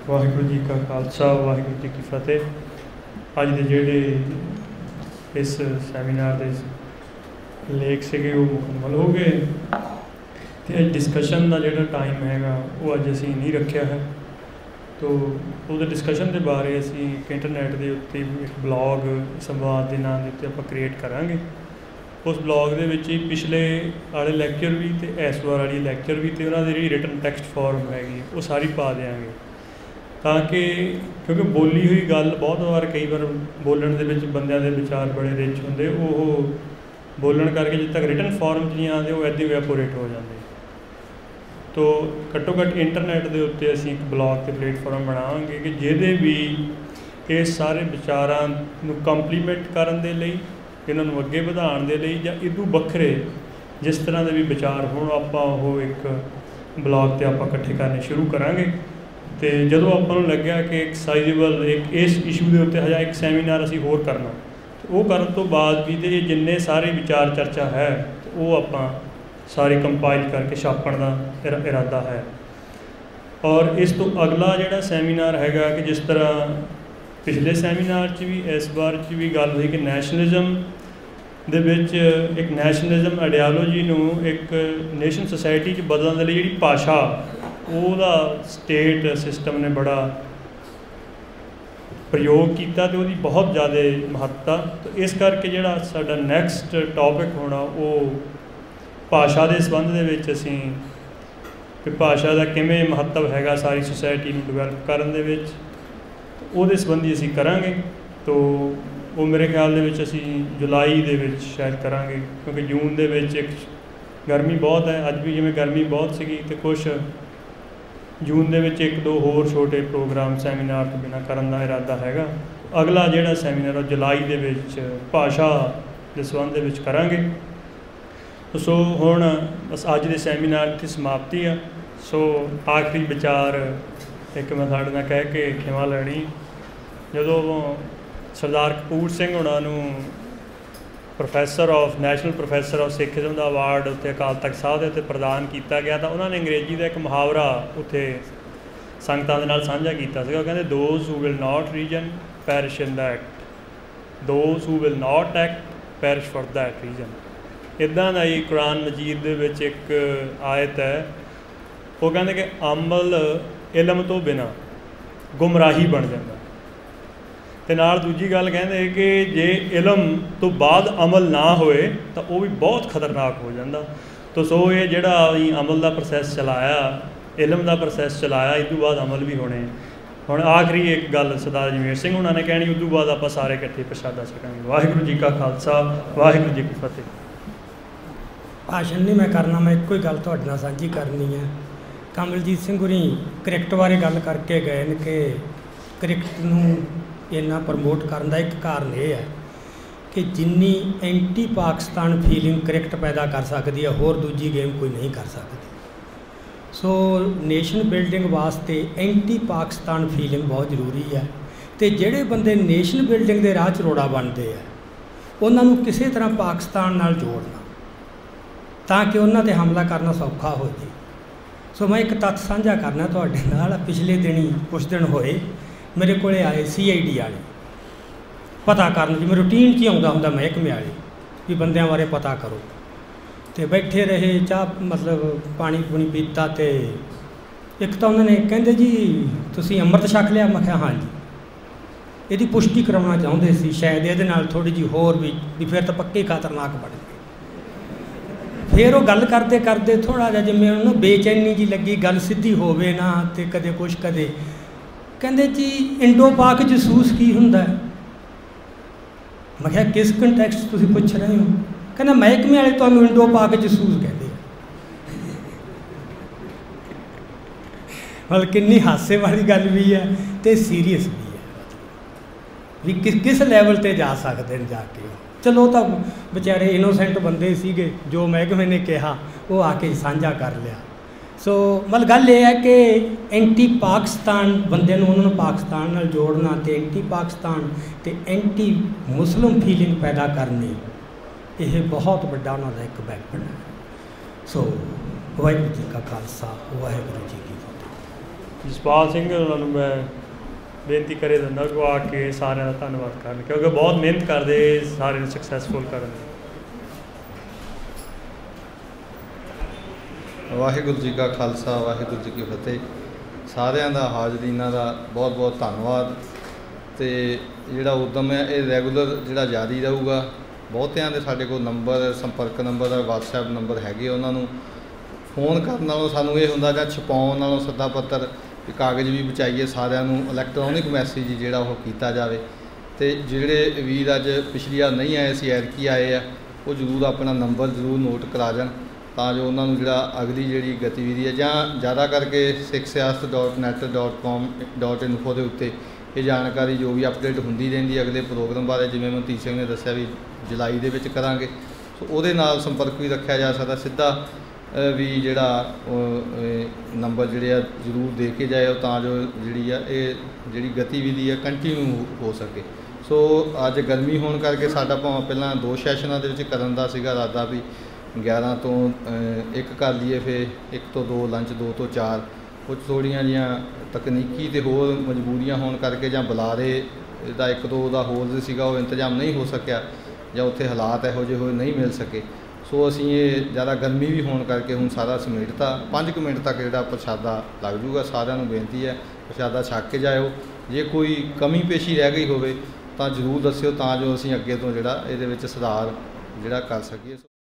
वाहिगुरू जी का खालसा वाहिगुरू जी की फतेह। अज दे जिहड़े इस सैमीनार के लेख सीगे वो मुकम्मल हो गए तो डिस्कशन का जिहड़ा टाइम हैगा वो अज असीं नहीं रखिया है। तो उस डिस्कशन के बारे असीं इंटरनेट के उत्ते एक ब्लॉग संवाद के नाम के उत्ते आपां क्रिएट करांगे। उस ब्लॉग के विच ही पिछले वाले लैक्चर भी तो इस बार वाली लैक्चर भी तो उन्होंने जी रिटन टैक्सट फॉर्म हैगी वो सारी पा देंगे ताकि क्योंकि बोली हुई गल बहुत बार कई बार बोलण दे विच बंदियां दे विचार बड़े रिच होंदे वो बोलण करके जिद तक रिटन फॉर्म च नहीं आते वो ऐदी वैपोरेट हो जाते। तो घट्टो घट्ट इंटरनेट के उत्ते असीं एक ब्लॉग के प्लेटफॉर्म बनावांगे कि जिहदे भी इस सारे विचारां नूं कंप्लीमेंट करन दे लई इन्हां नूं अगे वधाउण दे लई जां इदों वखरे जिस तरह के भी विचार होण आपां ओह एक ब्लॉग ते आपां इकट्ठे करने शुरू करांगे। तो जदों आपां नूं लग्गिया कि एक साइजेबल एक इस इशू के उत्ते हजा एक सैमीनार असीं होर करना तो वो करन तो बाद भी तो जिन्ने सारे विचार चर्चा है तो वो आपां सारी कंपाइल करके छापण का इरादा है। और इस तो अगला जिहड़ा सैमीनार हैगा कि जिस तरह पिछले सैमीनार च भी इस बार च भी गल हुई कि नैशनलिज्म दे विच एक नैशनलिज्म आइडियालोजी नूं एक नेशन सोसाइटी च बदलण दे लई जिहड़ी भाषा ਉਹਦਾ स्टेट सिस्टम ने बड़ा प्रयोग किया तो वो बहुत ज़्यादा महत्ता। तो इस करके जोड़ा साडा नैक्सट टॉपिक होना वो भाषा के संबंध दे विच असीं कि भाषा का किवें महत्व हैगा सारी सोसाइटी नूं डिवैलप करन दे विच उहदे संबंधी असीं करांगे। तो वो मेरे ख्याल दे विच असीं जुलाई दे विच शायद करांगे क्योंकि जून दे विच एक गर्मी बहुत है। अज भी जिवें गर्मी बहुत सीगी तो कुछ जून दे विच एक दो होर छोटे प्रोग्राम सैमीनार तो बिना करन दा इरादा हैगा। अगला जिहड़ा सैमीनार वो जुलाई दे विच भाषा के संबंध दे विच करांगे। सो हुण बस अज दे सैमीनार की समाप्ति आ। सो आखिरी विचार एक मैं तुहाडे नाल कह के खिमा लैणी जदों सरदार कपूर सिंह हुणां नूं professor of national professor of Sikhism का अवार्ड उत्ते अकाल तख्त साहब के उत्ते प्रदान किया गया तो उन्होंने अंग्रेजी का एक मुहावरा उत्थे संगतां दे नाल साझा किया सीगा। कहंदे those who will not reason perish in the act, those who will not act perish for that reason. इदां दा ही कुरान मजीद दे विच एक आयत है वो कहंदे कि अमल इलम तो बिना गुमराही बन जाता ते नाल दूजी गल कहंदे कि जे इलम तो बाद अमल ना होए तो वह भी बहुत खतरनाक हो जाता। तो सो ये जिहड़ा अमल का प्रोसैस चलाया इलम का प्रोसैस चलाया इस तो बाद अमल भी होने। हुण आखिरी एक गल सरदार जगमेर सिंह उन्होंने कहनी उस तो बाद आप सारे इकट्ठे प्रशादा छकांगे। वाहिगुरू जी का खालसा वाहिगुरू जी की फतेह। भाषण नहीं मैं करना, मैं एक ही गल तुहाडे नाल साझी करनी है। कमलजीत सिंह होरी क्रिकेट बारे गल करके गए ने कि क्रिकेट नूं इन्ना प्रमोट करने का एक कारण यह है कि जिन्नी एंटी पाकिस्तान फीलिंग क्रिकेट पैदा कर सकती है होर दूजी गेम कोई नहीं कर सकती। सो नेशन बिल्डिंग वास्ते एंटी पाकिस्तान फीलिंग बहुत जरूरी है। तो जोड़े बंदे नेशन बिल्डिंग के राह च रोड़ा बनते हैं उन्होंने किसी तरह पाकिस्तान नाल जोड़ना ताकि उन्होंने ते हमला करना सौखा हो जाए। सो मैं एक तत्थ साझा करना तुहाडे नाल। पिछले दिन ही कुछ दिन होए मेरे को आए CID वाले पता करन जी मैं रूटीन च आउंदा हुंदा महकमे वाले भी बंदियां बारे पता करो। तो बैठे रहे चाह मतलब पानी पूनी पीता तो एक तो उन्होंने कहते जी तुसीं अमृत छक लिया। मैं कहा हाँ जी, यदी पुष्टि करवाना चाहते सी शायद ये थोड़ी जी होर भी फिर तो पक्के खतरनाक बन गए। फिर वो गल करते करते थोड़ा जिहा जिवें उन्होंने बेचैनी जी लगी गल सीधी होवे ना तो कदे कुछ कदे कहते जी इंडो पाक जसूस की हुंदा है। मैं क्या किस कंटैक्स्ट तुसीं पुछ रहे हो? कहना महकमे वाले तुहानूं इंडो पाक जसूस कहते हैं। मतलब कितनी हासे वाली गल भी है तो सीरीयस भी है भी किस लैवल पर जा सकते हैं जाके। चलो तो बेचारे इनोसेंट बंदे सीगे जो महकमे ने कहा वो आके साझा कर लिया। सो मतलब गल यह है कि एंटी पाकिस्तान बंदे उन्होंने पाकिस्तान नाल जोड़ना तो एंटी पाकिस्तान तो एंटी मुस्लिम फीलिंग पैदा करनी यह बहुत बड़ा उन्होंने एक वैपन है। सो वाहिगुरू जी का खालसा वाहिगुरू जी की फतेह। ਜਸਪਾਲ ਸਿੰਘ ਉਹਨਾਂ ਨੂੰ ਮੈਂ ਬੇਨਤੀ ਕਰੇ ਦਿੰਦਾ ਕਿ ਉਹ ਆ ਕੇ ਸਾਰਿਆਂ ਦਾ ਧੰਨਵਾਦ ਕਰਨ, ਕਿਉਂਕਿ ਬਹੁਤ ਮਿਹਨਤ ਕਰਦੇ ਸਾਰੇ ਨੂੰ ਸਕਸੈਸਫੁਲ ਕਰਨ। ਵਾਹਿਗੁਰੂ ਜੀ ਕਾ ਖਾਲਸਾ, ਵਾਹਿਗੁਰੂ ਜੀ ਕੀ ਫਤਿਹ। ਸਾਰਿਆਂ ਦਾ ਹਾਜ਼ਰੀਨਾਂ ਦਾ ਬਹੁਤ ਬਹੁਤ ਧੰਨਵਾਦ। ਅਤੇ ਜਿਹੜਾ ਉਦਮ ਹੈ ਇਹ ਰੈਗੂਲਰ ਜਿਹੜਾ ਜਾਰੀ ਰਹੂਗਾ। ਬਹੁਤਿਆਂ ਦੇ ਸਾਡੇ ਕੋਲ ਨੰਬਰ, ਸੰਪਰਕ ਨੰਬਰ, WhatsApp ਨੰਬਰ ਹੈਗੇ, ਉਹਨਾਂ ਨੂੰ ਫੋਨ ਕਰਨ ਨਾਲੋਂ ਸਾਨੂੰ ਇਹ ਹੁੰਦਾ ਜਾਂ ਛਪਾਉਣ ਨਾਲੋਂ ਸੱਦਾ ਪੱਤਰ ਕਾਗਜ਼ ਵੀ ਬਚਾਈਏ, ਸਾਰਿਆਂ ਨੂੰ ਇਲੈਕਟ੍ਰੋਨਿਕ ਮੈਸੇਜ ਜਿਹੜਾ ਉਹ ਕੀਤਾ ਜਾਵੇ। ਅਤੇ ਜਿਹੜੇ ਵੀਰ ਅੱਜ ਪਿਛਲੀ ਵਾਰ ਨਹੀਂ ਆਏ ਸੀ, ਐਤਕੀ ਆਏ ਆ, ਉਹ ਜ਼ਰੂਰ ਆਪਣਾ ਨੰਬਰ ਜ਼ਰੂਰ ਨੋਟ ਕਰਾ ਜਾਣ, ਤਾਂ ਜੋ ਉਹਨਾਂ ਨੂੰ ਜਿਹੜਾ ਅਗਲੀ ਜਿਹੜੀ ਗਤੀਵਿਧੀ ਹੈ ਜਾਂ ਜ਼ਿਆਦਾ ਕਰਕੇ sikhsiast.net.com.info ਦੇ ਉੱਤੇ ਇਹ ਜਾਣਕਾਰੀ ਜੋ ਵੀ ਅਪਡੇਟ ਹੁੰਦੀ ਰਹਿੰਦੀ ਹੈ ਅਗਲੇ ਪ੍ਰੋਗਰਾਮ ਬਾਰੇ। ਜਿਵੇਂ ਮਨਦੀਪ ਸਿੰਘ ਨੇ ਦੱਸਿਆ ਵੀ ਜੁਲਾਈ ਦੇ ਵਿੱਚ ਕਰਾਂਗੇ, ਸੋ ਉਹਦੇ ਨਾਲ ਸੰਪਰਕ ਵੀ ਰੱਖਿਆ ਜਾ ਸਕਦਾ। ਸਿੱਧਾ ਵੀ ਜਿਹੜਾ ਨੰਬਰ ਜਿਹੜੇ ਆ ਜ਼ਰੂਰ ਦੇ ਕੇ ਜਾਇਓ, ਤਾਂ ਜੋ ਜਿਹੜੀ ਆ ਇਹ ਜਿਹੜੀ ਗਤੀਵਿਧੀ ਆ ਕੰਟੀਨਿਊ ਹੋ ਸਕੇ। ਸੋ ਅੱਜ ਗਰਮੀ ਹੋਣ ਕਰਕੇ ਸਾਡਾ ਭਾਵੇਂ ਪਹਿਲਾਂ 2 ਸੈਸ਼ਨਾਂ ਦੇ ਵਿੱਚ ਕਰਨ ਦਾ ਸੀਗਾ ਇਰਾਦਾ ਵੀ 11 ਤੋਂ 1 ਕਰ ਲਈਏ, ਫਿਰ 1 ਤੋਂ 2 ਲੰਚ, 2 ਤੋਂ 4। ਕੁਝ ਥੋੜ੍ਹੀਆਂ ਜਿਹੀਆਂ ਤਕਨੀਕੀ ਅਤੇ ਹੋਰ ਮਜਬੂਰੀਆਂ ਹੋਣ ਕਰਕੇ ਜਾਂ ਬੁਲਾਰੇ ਦਾ 1-2 ਦਾ ਹੋਰ ਸੀਗਾ ਉਹ ਇੰਤਜ਼ਾਮ ਨਹੀਂ ਹੋ ਸਕਿਆ, ਜਾਂ ਉੱਥੇ ਹਾਲਾਤ ਇਹੋ ਜਿਹੇ ਹੋਏ ਨਹੀਂ ਮਿਲ ਸਕੇ। ਸੋ ਅਸੀਂ ਇਹ ਜ਼ਿਆਦਾ ਗਰਮੀ ਵੀ ਹੋਣ ਕਰਕੇ ਹੁਣ ਸਾਰਾ ਸਮੇਟਤਾ। 5 ਕੁ ਮਿੰਟ ਤੱਕ ਜਿਹੜਾ ਪ੍ਰਸ਼ਾਦਾ ਲੱਗ ਜੂਗਾ। ਸਾਰਿਆਂ ਨੂੰ ਬੇਨਤੀ ਹੈ ਪ੍ਰਸ਼ਾਦਾ ਛਕ ਕੇ ਜਾਇਓ। ਜੇ ਕੋਈ ਕਮੀ ਪੇਸ਼ੀ ਰਹਿ ਗਈ ਹੋਵੇ ਤਾਂ ਜ਼ਰੂਰ ਦੱਸਿਓ, ਤਾਂ ਜੋ ਅਸੀਂ ਅੱਗੇ ਤੋਂ ਜਿਹੜਾ ਇਹਦੇ ਵਿੱਚ ਸੁਧਾਰ ਜਿਹੜਾ ਕਰ ਸਕੀਏ।